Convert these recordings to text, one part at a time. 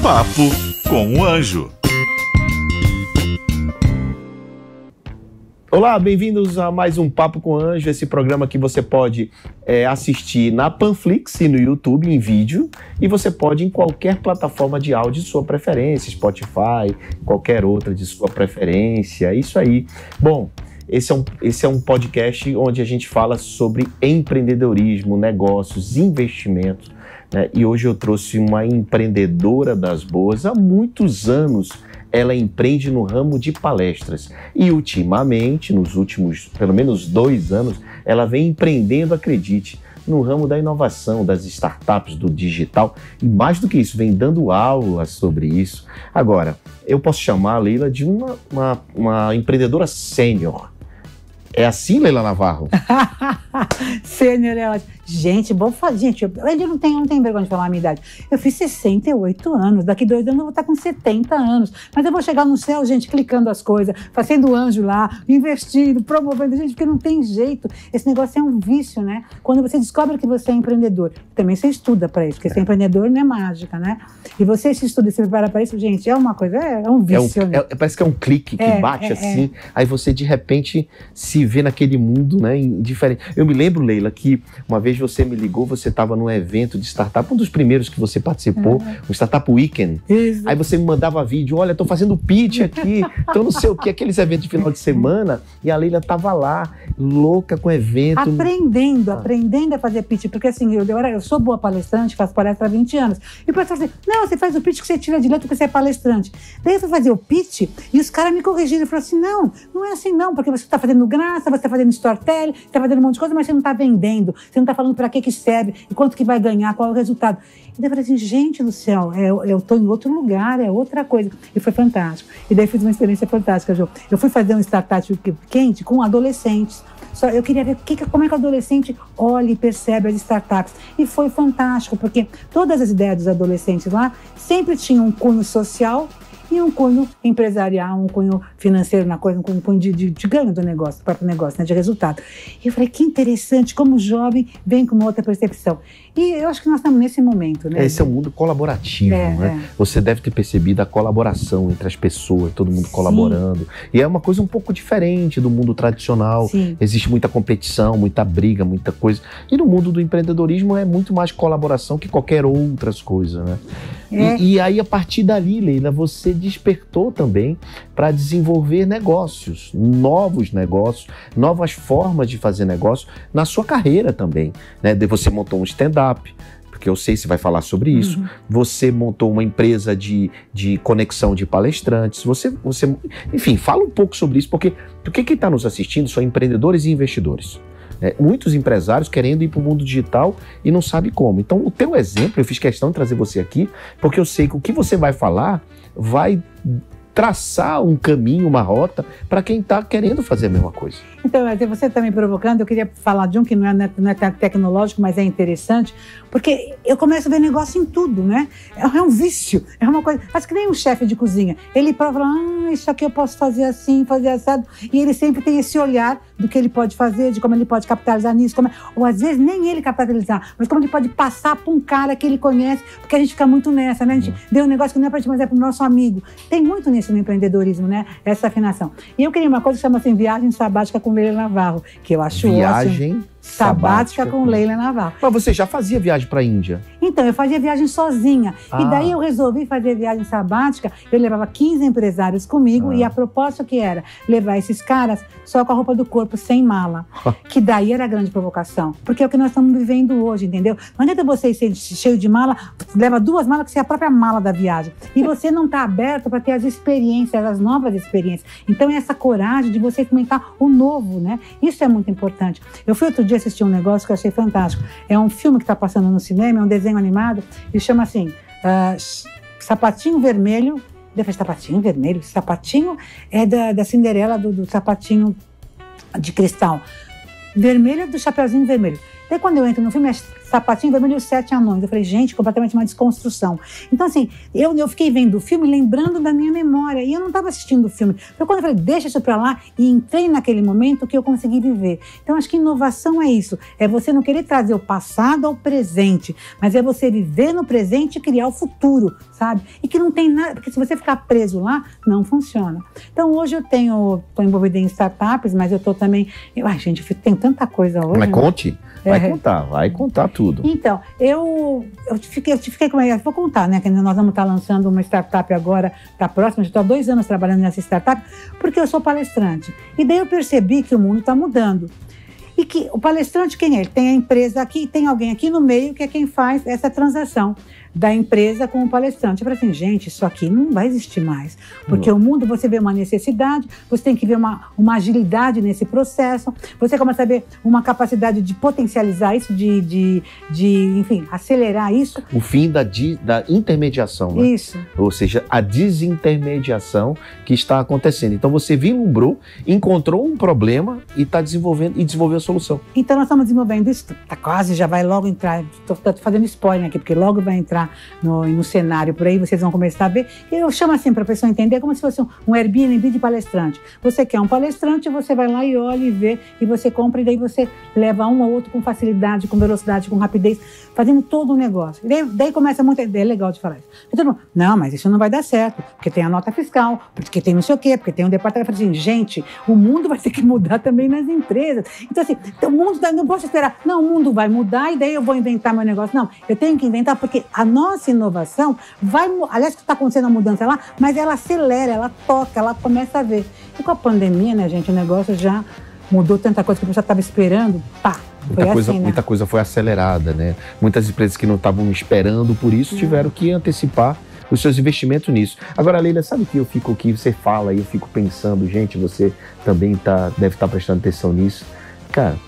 Papo com o Anjo. Olá, bem-vindos a mais um Papo com o Anjo, esse programa que você pode assistir na Panflix e no YouTube em vídeo, e você pode em qualquer plataforma de áudio de sua preferência, Spotify, qualquer outra de sua preferência, isso aí. Bom, esse é um podcast onde a gente fala sobre empreendedorismo, negócios, investimentos, né? E hoje eu trouxe uma empreendedora das boas. Há muitos anos ela empreende no ramo de palestras e ultimamente, nos últimos pelo menos 2 anos, ela vem empreendendo, acredite, no ramo da inovação, das startups, do digital, e mais do que isso, vem dando aulas sobre isso. Agora, eu posso chamar a Leila de uma empreendedora sênior. É assim, Leila Navarro? Sênior é ótimo. Gente, bom fazer. Gente, eu não tenho vergonha de falar a minha idade. Eu fiz 68 anos. Daqui 2 anos eu vou estar com 70 anos. Mas eu vou chegar no céu, gente, clicando as coisas, fazendo anjo lá, investindo, promovendo. Gente, porque não tem jeito. Esse negócio é um vício, né? Quando você descobre que você é empreendedor, também você estuda para isso, porque ser empreendedor não é mágica, né? E você se estuda e se prepara para isso, gente, é uma coisa, é um vício. Né? Parece que é um clique que bate assim, aí você de repente se vê naquele mundo, né, diferente. Eu me lembro, Leila, que uma vez você me ligou, você estava num evento de startup, um dos primeiros que você participou, o Startup Weekend. Isso. Aí você me mandava vídeo, olha, estou fazendo pitch aqui, então não sei o que, aqueles eventos de final de semana, e a Leila estava lá, louca com o evento. Aprendendo a fazer pitch, porque assim, eu sou boa palestrante, faço palestra há 20 anos. E o pessoal assim, não, você faz o pitch que você tira de letra porque você é palestrante. Daí eu fui fazer o pitch e os caras me corrigiram e falaram assim, não é assim não, porque você está fazendo graça, você está fazendo storytelling, você está fazendo um monte de coisa, mas você não está vendendo, você não está falando para que serve, e quanto que vai ganhar, qual é o resultado. E daí eu falei assim, gente do céu, eu estou em outro lugar, é outra coisa. E foi fantástico. E daí fiz uma experiência fantástica, Jô. Eu fui fazer um startup quente com adolescentes. Só eu queria ver como é que o adolescente olha e percebe as startups. E foi fantástico, porque todas as ideias dos adolescentes lá sempre tinham um cunho social e um cunho empresarial, um cunho financeiro na coisa, um cunho de ganho do negócio, do próprio negócio, né, de resultado. E eu falei, que interessante, como o jovem vem com uma outra percepção. E eu acho que nós estamos nesse momento, né? Esse é um mundo colaborativo, né? Você deve ter percebido a colaboração entre as pessoas, todo mundo colaborando. E é uma coisa um pouco diferente do mundo tradicional. Sim. Existe muita competição, muita briga, muita coisa. E no mundo do empreendedorismo é muito mais colaboração que qualquer outras coisas, né? E aí, a partir dali, Leila, você despertou também para desenvolver negócios, novas formas de fazer negócio na sua carreira também, né? Você montou um stand-up, porque eu sei se vai falar sobre isso. Você montou uma empresa de conexão de palestrantes. Enfim, fala um pouco sobre isso, porque quem está nos assistindo são empreendedores e investidores. Muitos empresários querendo ir para o mundo digital e não sabem como. Então, o teu exemplo, eu fiz questão de trazer você aqui, porque eu sei que o que você vai falar vai traçar um caminho, uma rota para quem está querendo fazer a mesma coisa. Então, você está me provocando, eu queria falar de um que não é tecnológico, mas é interessante, porque eu começo a ver negócio em tudo, né? É um vício, é uma coisa... Acho que nem um chefe de cozinha. Ele prova, isso aqui eu posso fazer assim, fazer assado, e ele sempre tem esse olhar do que ele pode fazer, de como ele pode capitalizar nisso, ou às vezes nem ele capitalizar, mas como ele pode passar para um cara que ele conhece, porque a gente fica muito nessa, né? A gente deu um negócio que não é para gente, mas é para o nosso amigo. Tem muito nisso no empreendedorismo, né? Essa afinação. E eu queria uma coisa que chama assim, viagem sabática com Leila Navarro, que eu acho ótimo. Sabática com Leila Navarro. Mas você já fazia viagem para a Índia? Então, eu fazia viagem sozinha. E daí eu resolvi fazer viagem sabática. Eu levava 15 empresários comigo e a proposta que era levar esses caras só com a roupa do corpo, sem mala. Que daí era a grande provocação. Porque é o que nós estamos vivendo hoje, entendeu? Não adianta você ser cheio de mala, leva 2 malas que você é a própria mala da viagem. E você não está aberto para ter as experiências, as novas experiências. Então, é essa coragem de você experimentar o novo, né? Isso é muito importante. Eu fui outro dia assistir um negócio que eu achei fantástico. É um filme que está passando no cinema, é um desenho animado, e chama assim, Sapatinho Vermelho. Deve ser Sapatinho Vermelho? Sapatinho é da Cinderela, do sapatinho de cristal. Vermelho do Chapeuzinho Vermelho. Daí quando eu entro no filme, é Sapatinho Vermelho e os 7 Anões. Eu falei, gente, completamente uma desconstrução. Então, assim, eu fiquei vendo o filme lembrando da minha memória. E eu não estava assistindo o filme. Então, quando eu falei, deixa isso pra lá, e entrei naquele momento que eu consegui viver. Então, acho que inovação é isso. É você não querer trazer o passado ao presente, mas é você viver no presente e criar o futuro, sabe? E que não tem nada, porque se você ficar preso lá, não funciona. Então, hoje eu estou envolvida em startups, mas eu estou também... Ai, gente, tem tanta coisa hoje. Mas né? conte. Vai contar tudo. Então, eu fiquei como é, vou contar, né? Que nós vamos estar lançando uma startup agora para a próxima. Já estou há 2 anos trabalhando nessa startup, porque eu sou palestrante. E daí eu percebi que o mundo está mudando. E que o palestrante, quem é? Ele tem a empresa aqui e tem alguém aqui no meio que é quem faz essa transação da empresa com o palestrante. Eu falei assim, gente, isso aqui não vai existir mais. Porque o mundo, você vê uma necessidade, você tem que ver uma agilidade nesse processo, você começa a ver uma capacidade de potencializar isso, enfim, acelerar isso. O fim da intermediação, né? Isso. Ou seja, a desintermediação que está acontecendo. Então você vislumbrou, encontrou um problema e está desenvolveu a solução. Então nós estamos desenvolvendo isso, tá quase, já vai logo entrar, estou fazendo spoiler aqui, porque logo vai entrar no cenário por aí, vocês vão começar a ver. Eu chamo assim para a pessoa entender como se fosse um Airbnb de palestrante. Você quer um palestrante, você vai lá e olha e vê, e você compra, e daí você leva um ou outro com facilidade, com velocidade, com rapidez, fazendo todo o negócio. E daí começa muita ideia, é legal de falar isso. E todo mundo, não, mas isso não vai dar certo, porque tem a nota fiscal, porque tem não sei o quê, porque tem um departamento. Eu falei assim, gente, o mundo vai ter que mudar também nas empresas. Então assim, o mundo, não posso esperar, não, o mundo vai mudar e daí eu vou inventar meu negócio. Não, eu tenho que inventar porque a nossa inovação vai, aliás, que está acontecendo a mudança lá, mas ela acelera, ela toca, ela começa a ver. E com a pandemia, né, gente, o negócio já mudou tanta coisa que a pessoa estava esperando, pá. Muita coisa foi acelerada, né? Muitas empresas que não estavam esperando por isso tiveram que antecipar os seus investimentos nisso. Agora, Leila, sabe que eu fico aqui, você fala e eu fico pensando, gente, você também deve estar prestando atenção nisso. Cara,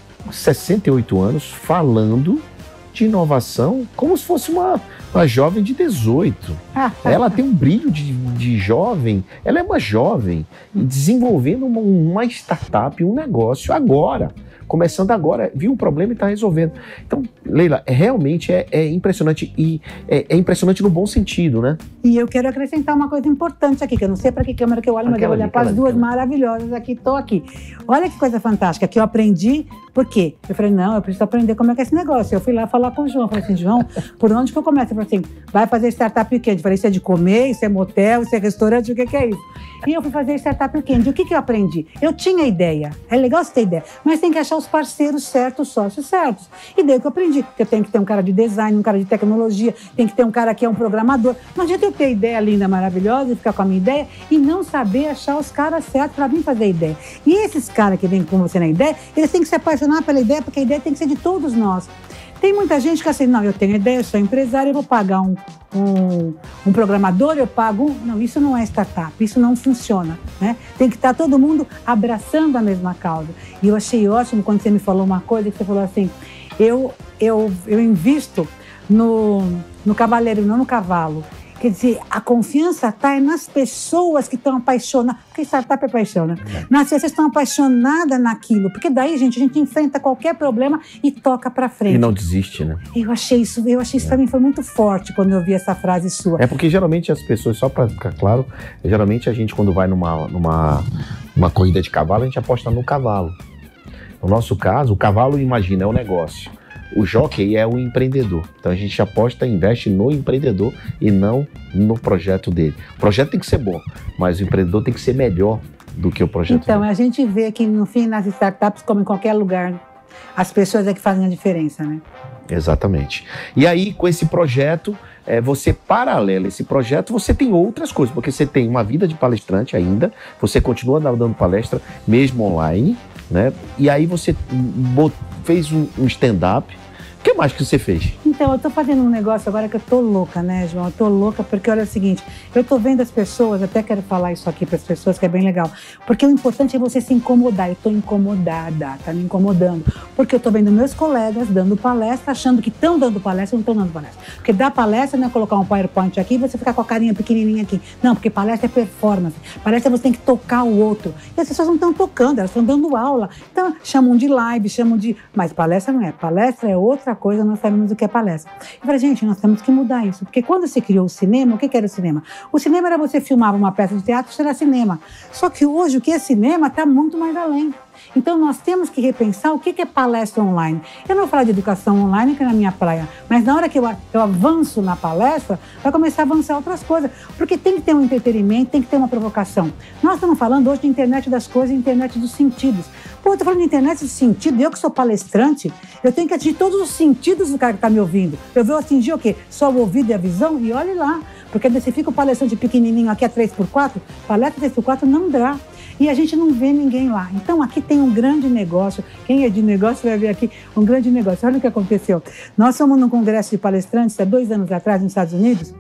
68 anos falando de inovação como se fosse uma jovem de 18. Ela tem um brilho de jovem, ela é uma jovem desenvolvendo uma startup, um negócio agora. Começando agora, viu um problema e está resolvendo. Então, Leila, realmente é impressionante e é impressionante no bom sentido, né? E eu quero acrescentar uma coisa importante aqui, que eu não sei para que câmera que eu olho, mas eu vou olhar para as duas maravilhosas aqui, estou aqui. Olha que coisa fantástica, que eu aprendi, por quê? Eu falei, não, eu preciso aprender como é que é esse negócio. Eu fui lá falar com o João, falei assim, João, por onde que eu começo? Ele falou assim, vai fazer startup weekend. Eu falei, isso é de comer, isso é motel, isso é restaurante, o que é isso? E eu fui fazer startup weekend. E o que eu aprendi? Eu tinha ideia, é legal você ter ideia, mas tem que achar os parceiros certos, os sócios certos. E daí que eu aprendi, que eu tenho que ter um cara de design, um cara de tecnologia, tem que ter um cara que é um programador. Não adianta eu ter ideia linda, maravilhosa, e ficar com a minha ideia e não saber achar os caras certos para vir fazer ideia. E esses caras que vêm com você na ideia, eles têm que se apaixonar pela ideia, porque a ideia tem que ser de todos nós. Tem muita gente que assim, não, eu tenho ideia, eu sou empresário, eu vou pagar um programador, eu pago... Não, isso não é startup, isso não funciona, né? Tem que estar todo mundo abraçando a mesma causa. E eu achei ótimo quando você me falou uma coisa, que você falou assim, eu invisto no cavaleiro, não no cavalo. Quer dizer, a confiança está nas pessoas que estão apaixonadas. Porque startup é paixão, né? Nas pessoas que estão apaixonadas naquilo. Porque daí, gente, a gente enfrenta qualquer problema e toca para frente. E não desiste, né? Eu achei isso para mim foi muito forte quando eu vi essa frase sua. É porque geralmente as pessoas, só para ficar claro, geralmente a gente quando vai numa corrida de cavalo, a gente aposta no cavalo. No nosso caso, o cavalo, imagina, é o negócio. O jockey é o empreendedor. Então a gente aposta, investe no empreendedor e não no projeto dele. O projeto tem que ser bom, mas o empreendedor tem que ser melhor do que o projeto dele. Então, dele. A gente vê que no fim, nas startups, como em qualquer lugar, as pessoas é que fazem a diferença, né? Exatamente. E aí, com esse projeto, você paralela esse projeto, você tem outras coisas, porque você tem uma vida de palestrante ainda, você continua dando palestra, mesmo online, né? E aí você fez um stand-up. O que mais que você fez? Então, eu tô fazendo um negócio agora que eu tô louca, né, João? Eu tô louca porque, olha o seguinte, eu tô vendo as pessoas, até quero falar isso aqui para as pessoas, que é bem legal, porque o importante é você se incomodar. Eu tô incomodada, tá me incomodando, porque eu tô vendo meus colegas dando palestra, achando que estão dando palestra, não estão dando palestra. Porque dar palestra não é colocar um PowerPoint aqui e você ficar com a carinha pequenininha aqui. Não, porque palestra é performance. Palestra você tem que tocar o outro. E as pessoas não estão tocando, elas estão dando aula. Então, chamam de live, chamam de... Mas palestra não é. Palestra é outra coisa, nós sabemos o que é palestra. Eu falei, gente, nós temos que mudar isso. Porque quando se criou o cinema, o que era o cinema? O cinema era você filmar uma peça de teatro, isso era cinema. Só que hoje o que é cinema está muito mais além. Então, nós temos que repensar o que é palestra online. Eu não vou falar de educação online, que é na minha praia, mas na hora que eu avanço na palestra, vai começar a avançar outras coisas. Porque tem que ter um entretenimento, tem que ter uma provocação. Nós estamos falando hoje de internet das coisas e internet dos sentidos. Pô, eu estou falando de internet dos sentidos, eu que sou palestrante, eu tenho que atingir todos os sentidos do cara que está me ouvindo. Eu vou atingir o quê? Só o ouvido e a visão? E olhe lá. Porque se fica o palestrante pequenininho aqui a 3x4, palestra 3x4 não dá. E a gente não vê ninguém lá. Então, aqui tem um grande negócio. Quem é de negócio vai ver aqui um grande negócio. Olha o que aconteceu. Nós fomos num congresso de palestrantes há 2 anos atrás, nos Estados Unidos,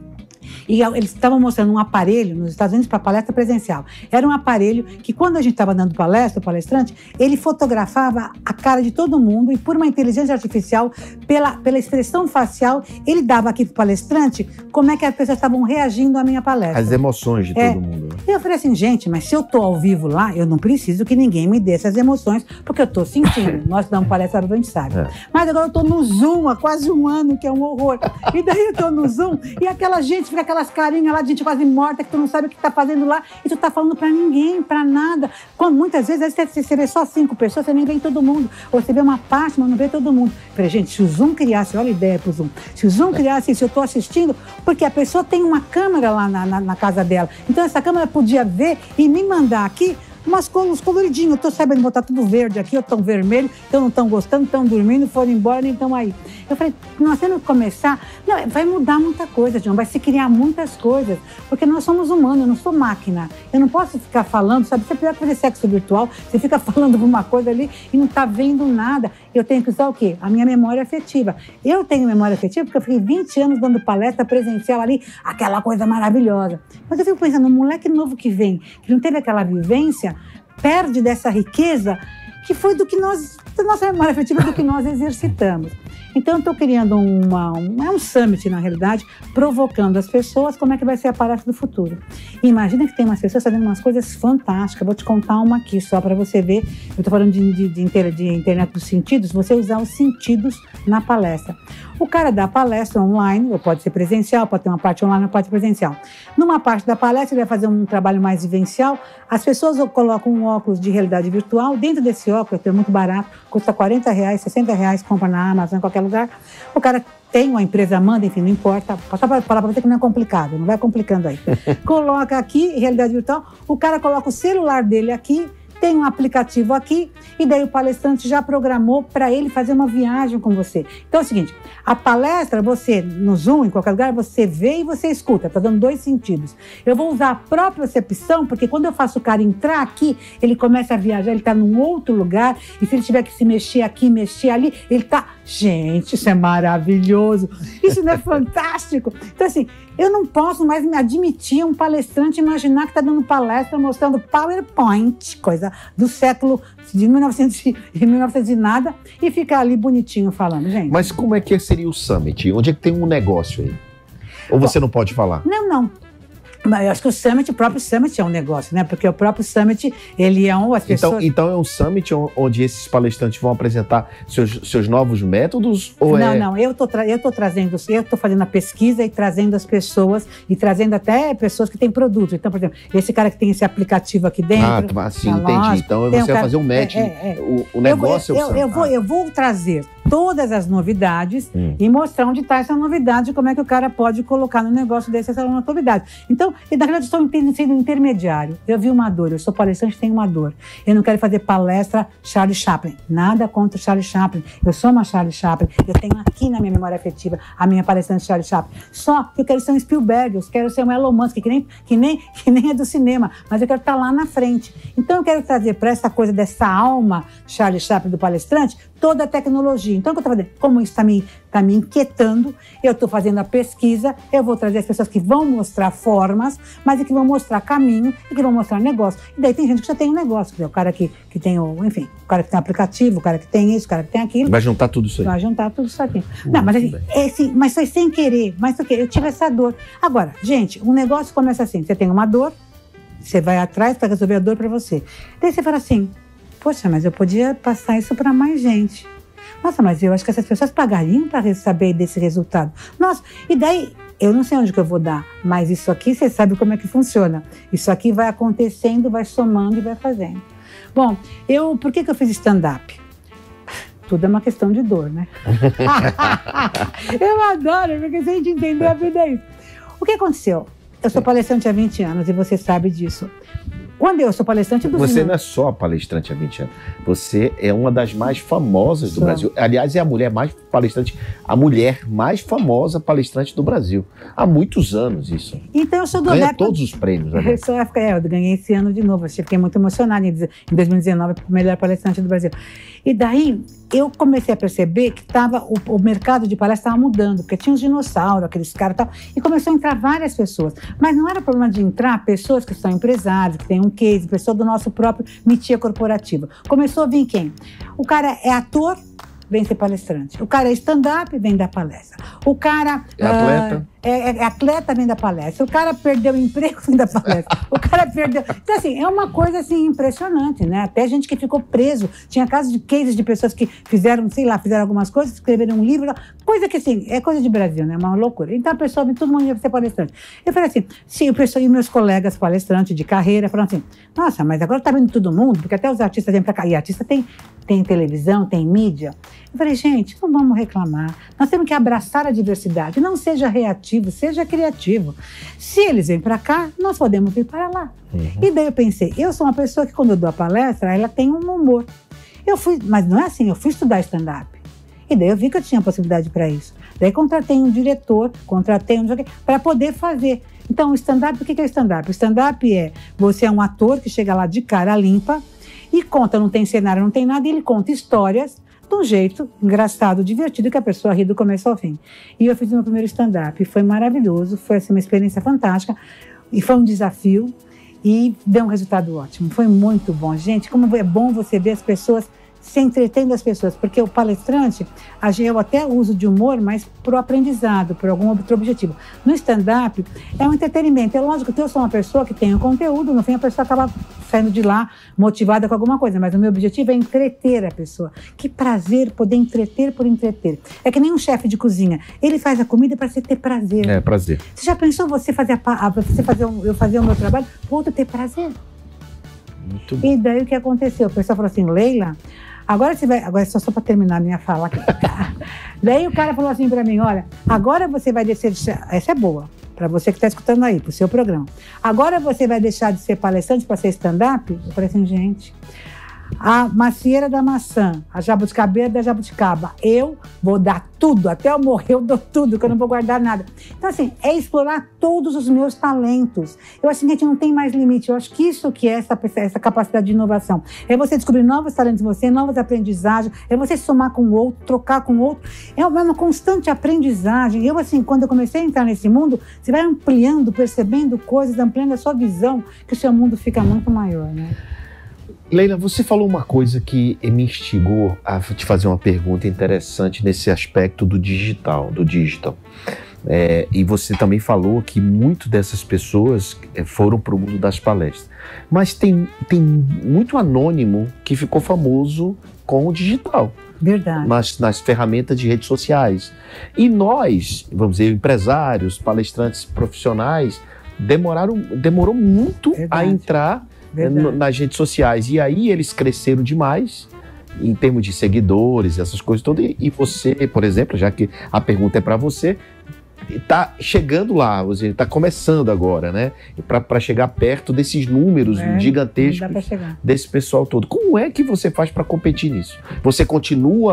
e eles estavam mostrando um aparelho nos Estados Unidos para palestra presencial. Era um aparelho que, quando a gente estava dando palestra, o palestrante, ele fotografava a cara de todo mundo e, por uma inteligência artificial, pela expressão facial, ele dava aqui para o palestrante como é que as pessoas estavam reagindo à minha palestra. As emoções de todo mundo. E eu falei assim, gente, mas se eu estou ao vivo lá, eu não preciso que ninguém me dê essas emoções, porque eu estou sentindo. Nós damos palestra, a gente sabe. Mas agora eu estou no Zoom há quase 1 ano, que é um horror. E daí eu estou no Zoom e aquela gente fica aquelas carinhas lá de gente quase morta, que tu não sabe o que tá fazendo lá, e tu tá falando pra ninguém, pra nada. Quando, muitas vezes você vê só 5 pessoas, você nem vê todo mundo. Ou você vê uma parte, mas não vê todo mundo. Falei, gente, se o Zoom criasse, olha a ideia pro Zoom, se o Zoom criasse isso, eu tô assistindo, porque a pessoa tem uma câmera lá na casa dela. Então essa câmera podia ver e me mandar aqui uns coloridinhos. Eu tô sabendo botar tudo verde aqui, ou tão vermelho, então não estão gostando, estão dormindo, foram embora, nem estão aí. Eu falei, nós temos que começar... Não, vai mudar muita coisa, João, vai se criar muitas coisas, porque nós somos humanos, eu não sou máquina. Eu não posso ficar falando, sabe? Você é pior que fazer sexo virtual, você fica falando uma coisa ali e não tá vendo nada. Eu tenho que usar o quê? A minha memória afetiva. Eu tenho memória afetiva porque eu fiquei 20 anos dando palestra presencial ali, aquela coisa maravilhosa. Mas eu fico pensando, um moleque novo que vem, que não teve aquela vivência, perde dessa riqueza que foi do que nós, da nossa memória afetiva, do que nós exercitamos. Então, eu estou criando um summit, na realidade, provocando as pessoas como é que vai ser a palestra do futuro. E imagina que tem umas pessoas fazendo umas coisas fantásticas. Vou te contar uma aqui, só para você ver. Eu estou falando de internet dos sentidos, você usar os sentidos na palestra. O cara dá palestra online, ou pode ser presencial, pode ter uma parte online, ou pode ser presencial. Numa parte da palestra, ele vai fazer um trabalho mais vivencial. As pessoas colocam um óculos de realidade virtual. Dentro desse óculos, que é muito barato, custa R$40, R$60, compra na Amazon, em qualquer lugar. O cara tem uma empresa, manda, enfim, não importa. Só para falar para você que não é complicado, não vai complicando aí. Coloca aqui, realidade virtual, o cara coloca o celular dele aqui, tem um aplicativo aqui, e daí o palestrante já programou para ele fazer uma viagem com você. Então é o seguinte, a palestra, você, no Zoom, em qualquer lugar, você vê e você escuta, tá dando 2 sentidos. Eu vou usar a própria percepção, porque quando eu faço o cara entrar aqui, ele começa a viajar, ele tá num outro lugar, e se ele tiver que se mexer aqui, mexer ali, ele tá... Gente, isso é maravilhoso, isso não é fantástico? Então assim, eu não posso mais me admitir um palestrante imaginar que está dando palestra mostrando PowerPoint, coisa do século de 1900 e nada, e ficar ali bonitinho falando, gente. Mas como é que seria o Summit? Onde é que tem um negócio aí? Ou você não pode falar? Não. Mas eu acho que o próprio Summit é um negócio, né? Porque o próprio Summit, ele é as pessoas... Então é um Summit onde esses palestrantes vão apresentar seus novos métodos? Ou não, eu tô fazendo a pesquisa e trazendo as pessoas, e trazendo até pessoas que têm produtos. Então, por exemplo, esse cara que tem esse aplicativo aqui dentro... Ah, sim, entendi. Então você vai fazer um match. O negócio é o Summit. Eu vou trazer todas as novidades e mostrar onde está essa novidade, como é que o cara pode colocar no negócio desse essa novidade. Então, na verdade, eu estou sendo intermediário. Eu vi uma dor, eu sou palestrante, tenho uma dor. Eu não quero fazer palestra Charlie Chaplin. Nada contra o Charlie Chaplin. Eu sou uma Charlie Chaplin. Eu tenho aqui na minha memória afetiva a minha palestrante Charlie Chaplin. Só que eu quero ser um Spielberg, eu quero ser um Elon Musk, que nem é do cinema, mas eu quero estar lá na frente. Então, eu quero trazer para essa coisa dessa alma Charlie Chaplin do palestrante toda a tecnologia. entendi. Então, o que eu estou fazendo? Como isso está me inquietando, eu estou fazendo a pesquisa, eu vou trazer as pessoas que vão mostrar formas, mas que vão mostrar caminho e que vão mostrar negócio. E daí tem gente que já tem um negócio, o cara que tem enfim, o cara que tem um aplicativo, o cara que tem isso, o cara que tem aquilo. Vai juntar tudo isso aí. Vai juntar tudo isso aqui. Não, mas assim, mas foi sem querer, mas eu tive essa dor. Agora, gente, um negócio começa assim, você tem uma dor, você vai atrás para resolver a dor para você. Daí você fala assim, poxa, mas eu podia passar isso para mais gente. Nossa, mas eu acho que essas pessoas pagariam para saber desse resultado. Nossa, e daí, eu não sei onde que eu vou dar, mas isso aqui, você sabe como é que funciona. Isso aqui vai acontecendo, vai somando e vai fazendo. Bom, por que eu fiz stand-up? Tudo é uma questão de dor, né? Eu adoro, porque se a gente entender a vida é isso. O que aconteceu? Eu sou palestrante há 20 anos e você sabe disso. Quando eu sou palestrante... Você não é só palestrante há 20 anos. Você é uma das mais famosas do Brasil. Aliás, é a mulher mais famosa palestrante do Brasil. Há muitos anos isso. Então eu sou do Ganha todos os prêmios. Eu ganhei esse ano de novo. Fiquei muito emocionada em 2019, melhor palestrante do Brasil. E daí eu comecei a perceber que o mercado de palestra estava mudando, porque tinha uns dinossauros, aqueles caras e tal, e começou a entrar várias pessoas. Mas não era problema de entrar pessoas que são empresários, que têm um case, pessoa do nosso próprio mitia corporativa. Começou a vir quem? O cara é ator, vem ser palestrante. O cara é stand-up, vem dar palestra. O cara é atleta. É atleta, vem da palestra. O cara perdeu o emprego, vem da palestra. O cara perdeu... Então, assim, é uma coisa, assim, impressionante, né? Até gente que ficou preso. Tinha casos de cases de pessoas que fizeram, sei lá, fizeram algumas coisas, escreveram um livro, coisa que, assim, é coisa de Brasil, né? Uma loucura. Então, a pessoa, todo mundo ia ser palestrante. Eu falei assim, sim, e meus colegas palestrantes de carreira falaram assim, nossa, mas agora tá vindo todo mundo, porque até os artistas vêm pra cá. E artista tem televisão, tem mídia. Eu falei, gente, não vamos reclamar. Nós temos que abraçar a diversidade. Não seja reativo, seja criativo. Se eles vêm para cá, nós podemos vir para lá. E daí eu pensei, eu sou uma pessoa que quando eu dou a palestra, ela tem um humor. Mas não é assim, eu fui estudar stand-up. E daí eu vi que eu tinha possibilidade para isso. Daí contratei um diretor, para poder fazer. Então, o stand-up, o que é o stand-up? O stand-up você é um ator que chega lá de cara limpa e conta, não tem cenário, não tem nada, e ele conta histórias de um jeito engraçado, divertido, que a pessoa ri do começo ao fim. E eu fiz o meu primeiro stand-up, foi maravilhoso, foi assim, uma experiência fantástica, e foi um desafio, e deu um resultado ótimo. Foi muito bom. Gente, como é bom você ver as pessoas se entretendo as pessoas, porque o palestrante, eu até uso de humor, mas para o aprendizado, por algum outro objetivo. No stand-up, é um entretenimento. É lógico que eu sou uma pessoa que tem o conteúdo, no fim a pessoa acaba saindo de lá motivada com alguma coisa, mas o meu objetivo é entreter a pessoa. Que prazer poder entreter por entreter. É que nem um chefe de cozinha. Ele faz a comida para você ter prazer. É, prazer. Você já pensou eu fazer o meu trabalho para o outro ter prazer? Muito bom. E daí o que aconteceu? O pessoal falou assim, Leila, agora só para terminar a minha fala aqui. Daí o cara falou assim para mim, olha, agora você vai descer de... Essa é boa, para você que está escutando aí, para o seu programa. Agora você vai deixar de ser palestrante para ser stand-up? Eu falei assim, gente, a macieira da maçã, a jabuticabeira da jabuticaba, eu vou dar tudo, até eu morrer eu dou tudo, que eu não vou guardar nada. Então assim, é explorar todos os meus talentos. Eu acho que a gente não tem mais limite, eu acho que isso que é essa capacidade de inovação. É você descobrir novos talentos em você, novas aprendizagens, é você somar com o outro, trocar com o outro, é uma constante aprendizagem. Eu assim, quando eu comecei a entrar nesse mundo, você vai ampliando, percebendo coisas, ampliando a sua visão, que o seu mundo fica muito maior, né? Leila, você falou uma coisa que me instigou a te fazer uma pergunta interessante nesse aspecto do digital. E você também falou que muitas dessas pessoas foram para o mundo das palestras. Mas tem muito anônimo que ficou famoso com o digital. Verdade. Nas ferramentas de redes sociais. E nós, vamos dizer, empresários, palestrantes profissionais, demorou muito a entrar nas redes sociais. E aí eles cresceram demais em termos de seguidores, essas coisas todas. E você, por exemplo, já que a pergunta é para você, está chegando lá, está começando agora, né? Para chegar perto desses números gigantescos desse pessoal todo. Como é que você faz para competir nisso? Você continua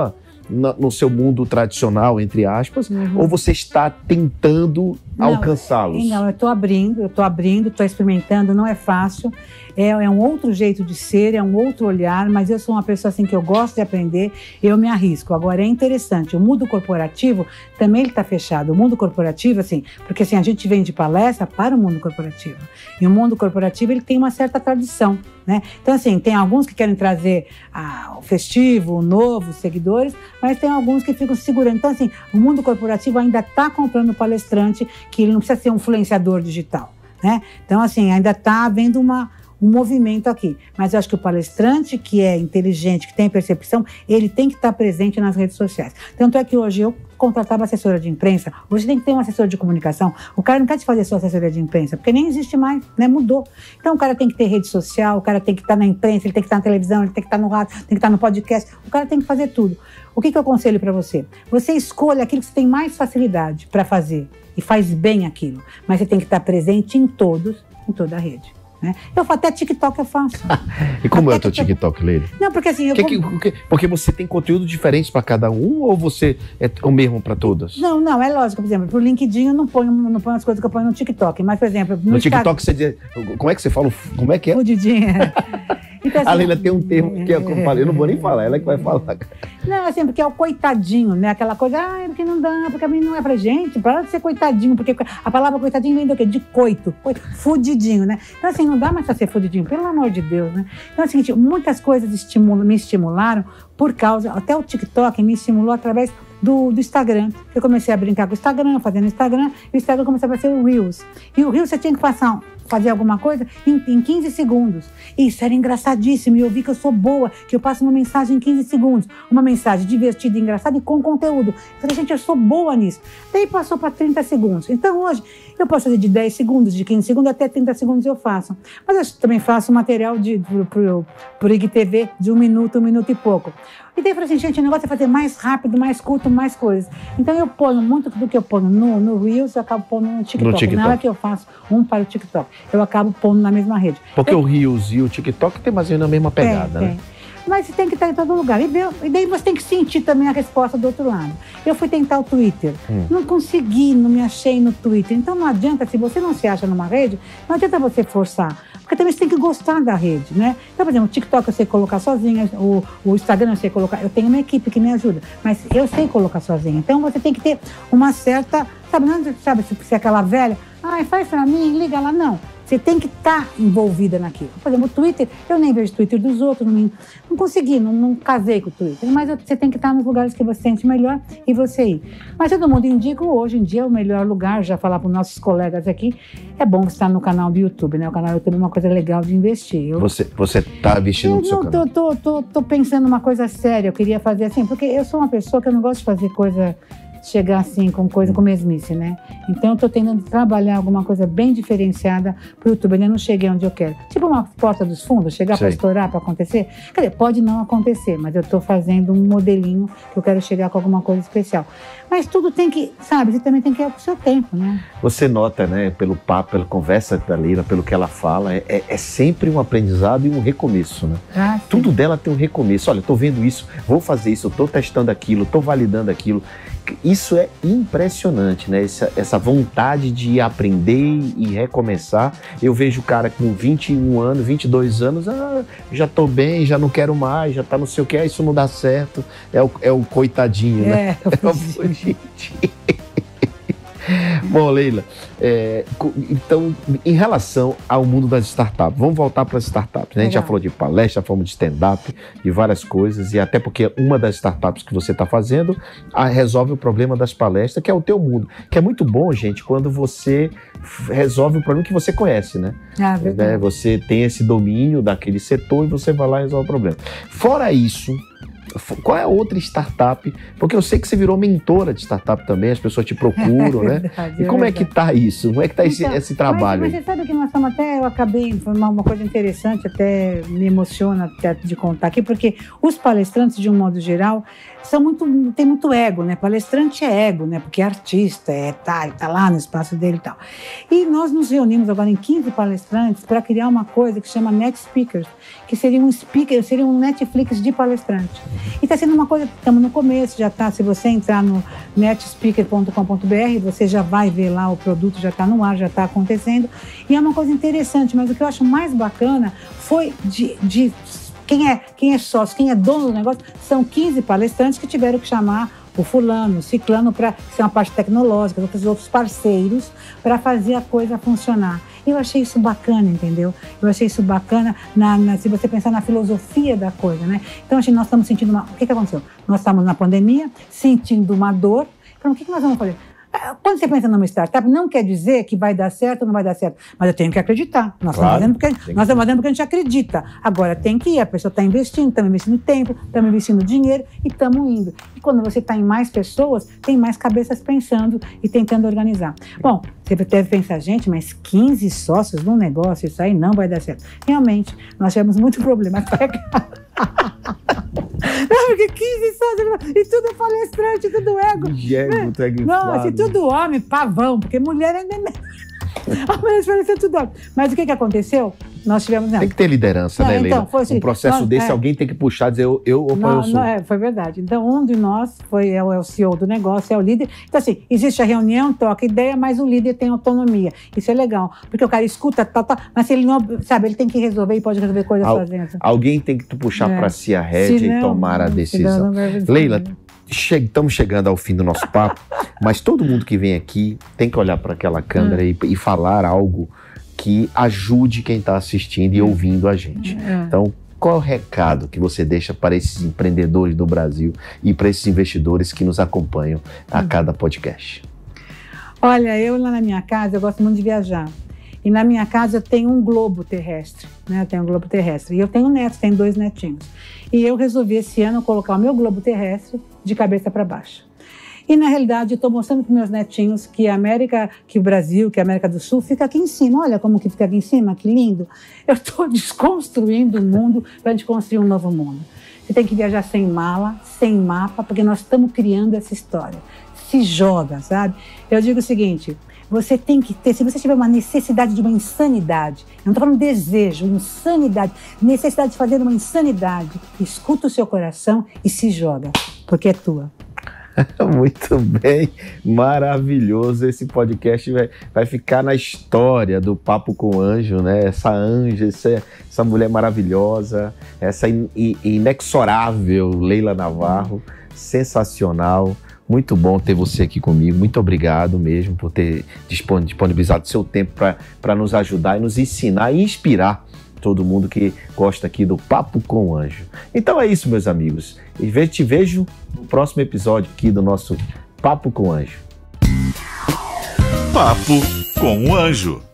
no seu mundo tradicional, entre aspas, ou você está tentando alcançá-los? Não, eu estou abrindo, estou experimentando, não é fácil. É um outro jeito de ser, é um outro olhar, mas eu sou uma pessoa assim que eu gosto de aprender, eu me arrisco. Agora, é interessante, o mundo corporativo também está fechado. O mundo corporativo, assim, porque assim, a gente vem de palestra para o mundo corporativo. E o mundo corporativo, ele tem uma certa tradição, né? Então, assim, tem alguns que querem trazer o festivo, o novo, os seguidores, mas tem alguns que ficam segurando. Então, assim, o mundo corporativo ainda está comprando palestrante, que ele não precisa ser um influenciador digital, né? Então, assim, ainda está havendo um movimento aqui. Mas eu acho que o palestrante que é inteligente, que tem percepção, ele tem que estar presente nas redes sociais. Tanto é que hoje eu contratava assessora de imprensa, hoje tem que ter um assessor de comunicação. O cara não quer te fazer sua assessoria de imprensa, porque nem existe mais, né? Mudou. Então o cara tem que ter rede social, o cara tem que estar na imprensa, ele tem que estar na televisão, ele tem que estar no rádio, tem que estar no podcast, o cara tem que fazer tudo. O que eu aconselho para você? Você escolha aquilo que você tem mais facilidade para fazer e faz bem aquilo, mas você tem que estar presente em toda a rede. Né? Eu até TikTok eu faço. E como é o teu TikTok, Leila? Não, porque assim... Porque você tem conteúdo diferente para cada um ou você é o mesmo para todas? Não, é lógico. Por exemplo, pro LinkedIn eu não ponho as coisas que eu ponho no TikTok. Mas, por exemplo... No TikTok você diz... Como é que você fala? Como é que é? Fudidinha. Então, assim, a Leila tem um termo que eu falei, eu não vou nem falar, ela é que vai falar. Não, assim, porque é o coitadinho, né? Aquela coisa, porque não dá, porque a mim não é pra gente, para de ser coitadinho, porque a palavra coitadinho vem do quê? De coito, fudidinho, né? Então, assim, não dá mais pra ser fudidinho, pelo amor de Deus, né? Então, é o seguinte, muitas coisas me estimularam por causa, até o TikTok me estimulou através do Instagram. Eu comecei a brincar com o Instagram, fazendo Instagram, e o Instagram começou a fazer o Reels. E o Reels você tinha que fazer alguma coisa em 15 segundos. Isso era engraçadíssimo. E eu vi que eu sou boa, que eu passo uma mensagem em 15 segundos. Uma mensagem divertida, engraçada e com conteúdo. Eu falei, gente, eu sou boa nisso. Daí passou para 30 segundos. Então hoje eu posso fazer de 10 segundos, de 15 segundos até 30 segundos eu faço. Mas eu também faço material pro IGTV de 1 minuto e pouco. E daí eu falei assim, gente, o negócio é fazer mais rápido, mais curto, mais coisas. Então eu ponho muito do que eu ponho no Reels, eu acabo pondo no TikTok. Na hora que eu faço para o TikTok, eu acabo pondo na mesma rede. Porque o Reels e o TikTok tem mais ou menos a mesma pegada, né? Mas você tem que estar em todo lugar. E daí você tem que sentir também a resposta do outro lado. Eu fui tentar o Twitter. Não consegui, não me achei no Twitter. Então não adianta, se você não se acha numa rede, não adianta você forçar. Porque também você tem que gostar da rede, né? Então, por exemplo, o TikTok eu sei colocar sozinha, o Instagram eu sei colocar. Eu tenho uma equipe que me ajuda, mas eu sei colocar sozinha. Então você tem que ter uma certa... Sabe se é aquela velha... faz pra mim, liga lá. Não. Você tem que estar envolvida naquilo. Por exemplo, o Twitter, eu nem vejo o Twitter dos outros, não consegui, não casei com o Twitter. Mas você tem que estar nos lugares que você sente melhor e você ir. Mas todo mundo indica, hoje em dia, o melhor lugar, já falar para os nossos colegas aqui, é bom estar no canal do YouTube, né? O canal do YouTube é uma coisa legal de investir. Você está investindo no seu canal? Tô pensando numa coisa séria, eu queria fazer assim, porque eu sou uma pessoa que eu não gosto de fazer coisa... chegar assim com coisa com mesmice, né? Então eu tô tentando trabalhar alguma coisa bem diferenciada pro YouTube. Eu ainda não cheguei onde eu quero. Tipo uma porta dos fundos, chegar para estourar, para acontecer. Quer dizer, pode não acontecer, mas eu tô fazendo um modelinho que eu quero chegar com alguma coisa especial. Mas tudo tem que, sabe, você também tem que ir pro seu tempo, né? Você nota, né, pelo papo, pela conversa da Leila, pelo que ela fala, é sempre um aprendizado e um recomeço, né? Tudo dela tem um recomeço. Olha, eu tô vendo isso, vou fazer isso, eu tô testando aquilo, tô validando aquilo. Isso é impressionante, né? Essa vontade de aprender e recomeçar. Eu vejo o cara com 21 anos, 22 anos, já tô bem, já não quero mais, já tá não sei o que, isso não dá certo. É o coitadinho, né? Bom, Leila, então, em relação ao mundo das startups, vamos voltar para as startups, né? A gente já falou de palestra, já falamos de stand-up, de várias coisas, e até porque uma das startups que você está fazendo resolve o problema das palestras, que é o teu mundo, que é muito bom, gente, quando você resolve o problema que você conhece, né? Né? Você tem esse domínio daquele setor e você vai lá e resolve o problema. Fora isso, qual é a outra startup? Porque eu sei que você virou mentora de startup também, as pessoas te procuram, né? E como é que tá isso? Como é que tá esse trabalho? Mas você sabe que nós estamos eu acabei, foi uma coisa interessante, até me emociona até de contar aqui, porque os palestrantes, de um modo geral, tem muito ego, né? Palestrante é ego, né? Porque é artista, tá lá no espaço dele e tal. E nós nos reunimos agora em 15 palestrantes para criar uma coisa que chama Net Speakers, que seria um Netflix de palestrante. E está sendo uma coisa, estamos no começo, já está, se você entrar no netspeaker.com.br, você já vai ver lá, o produto já está no ar, já está acontecendo. E é uma coisa interessante, mas o que eu acho mais bacana foi quem é sócio, quem é dono do negócio, são 15 palestrantes que tiveram que chamar o fulano, o ciclano, para ser uma parte tecnológica, outros parceiros, para fazer a coisa funcionar. Eu achei isso bacana, entendeu? Eu achei isso bacana se você pensar na filosofia da coisa, né? Então, nós estamos sentindo o que aconteceu? Nós estamos na pandemia, sentindo uma dor. Então, o que nós vamos fazer? Quando você pensa numa startup, não quer dizer que vai dar certo ou não vai dar certo, mas eu tenho que acreditar. Nós estamos fazendo porque a gente acredita. Agora tem que ir, a pessoa está investindo, estamos investindo tempo, estamos investindo dinheiro e estamos indo. E quando você está em mais pessoas, tem mais cabeças pensando e tentando organizar. Bom, você deve pensar, gente, mas 15 sócios num negócio, isso aí não vai dar certo. Realmente, nós tivemos muito problema. Não, porque 15 sócios, e tudo palestrante, tudo ego. Não, assim, tudo homem, pavão, porque mulher ainda é... tudo homem. Mas o que aconteceu? Nós tivemos... Tem que ter liderança, né, Leila? Então, assim, um processo desse, alguém tem que puxar, dizer eu sou. Foi verdade. Então, um de nós é o CEO do negócio, é o líder. Então, assim, existe a reunião, troca ideia, mas o líder tem autonomia. Isso é legal, porque o cara escuta, mas se ele não, sabe, ele tem que resolver e pode resolver coisas sozinho. Alguém tem que puxar para si a rédea e tomar a decisão. Leila, estamos chegando ao fim do nosso papo, mas todo mundo que vem aqui tem que olhar para aquela câmera e falar algo que ajude quem está assistindo e ouvindo a gente. Então, qual é o recado que você deixa para esses empreendedores do Brasil e para esses investidores que nos acompanham a cada podcast? Olha, eu lá na minha casa, eu gosto muito de viajar. E na minha casa eu tenho um globo terrestre, né? Eu tenho um globo terrestre. E eu tenho netos, tenho 2 netinhos. E eu resolvi esse ano colocar o meu globo terrestre de cabeça para baixo. E, na realidade, eu estou mostrando para os meus netinhos que o Brasil, que a América do Sul fica aqui em cima. Olha como que fica aqui em cima, que lindo. Eu estou desconstruindo o mundo para a gente construir um novo mundo. Você tem que viajar sem mala, sem mapa, porque nós estamos criando essa história. Se joga, sabe? Eu digo o seguinte, você tem que ter, se você tiver uma necessidade de uma insanidade, eu não estou falando desejo, insanidade, necessidade de fazer uma insanidade, escuta o seu coração e se joga, porque é tua. Muito bem, maravilhoso. Esse podcast vai ficar na história do Papo com Anjo, né? Essa anja, essa mulher maravilhosa, essa inexorável Leila Navarro, sensacional. Muito bom ter você aqui comigo. Muito obrigado mesmo por ter disponibilizado seu tempo para nos ajudar e nos ensinar e inspirar todo mundo que gosta aqui do Papo com o Anjo. Então é isso, meus amigos. E te vejo no próximo episódio aqui do nosso Papo com o Anjo. Papo com o Anjo.